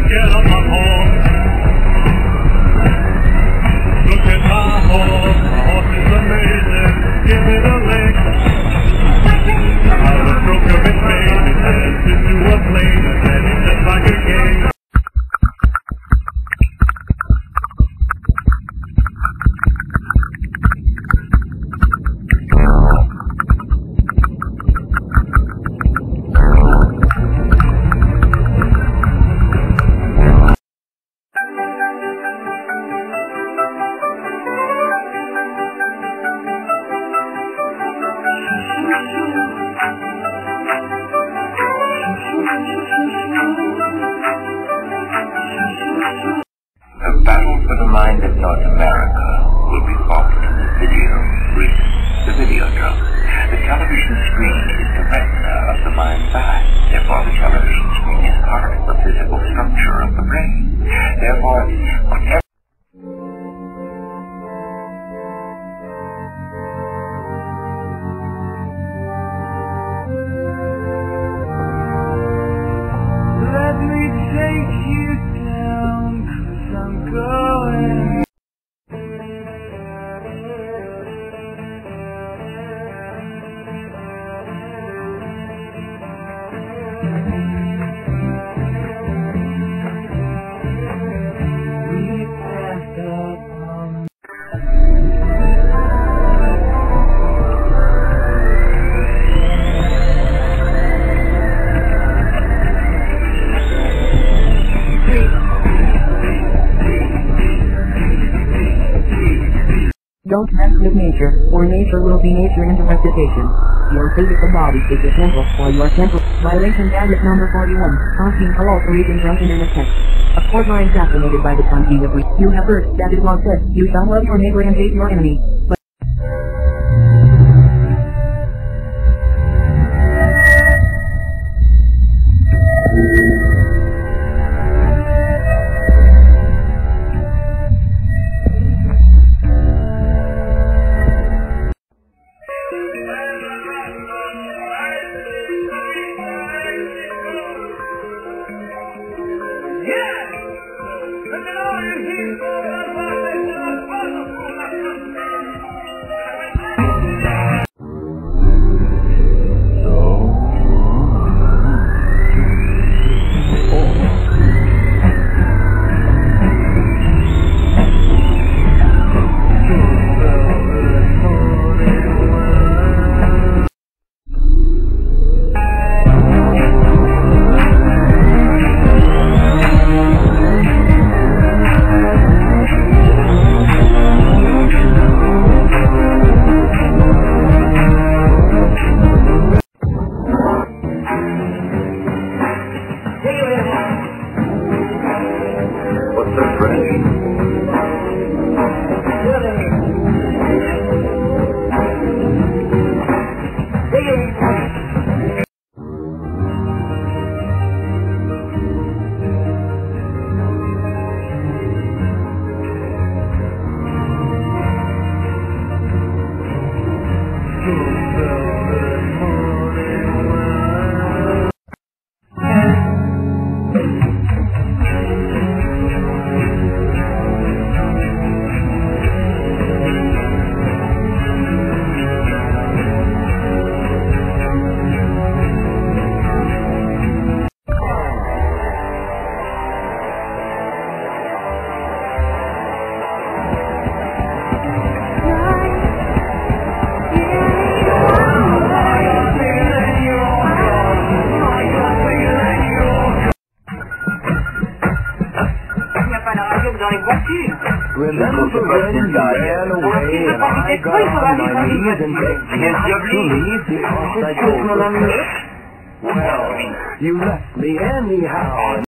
Get on my horse. Look at my horse. My horse is amazing. Give it a lick. How the stroke of its mane it turns into a plane, and then it's just like a game. The battle for the mind of North America will be fought in the video screen, the videodrome. The television screen is the retina of the mind's eye. Therefore, the television screen is part of the physical structure of the brain. Therefore, whatever let me take you down, 'cause I'm going. We passed up on. Don't mess with nature, or nature will be nature into reputation. Your physical body is essential for your temple. Violation tablet number 41, asking hello for reading from internet text. A court line fascinated by the content of which you have heard that it was said, you shall love your neighbor and hate your enemy. But what's the phrase? Remember when you ran away and I got on my knees and begged you to leave because I told you? Well, you left me anyhow.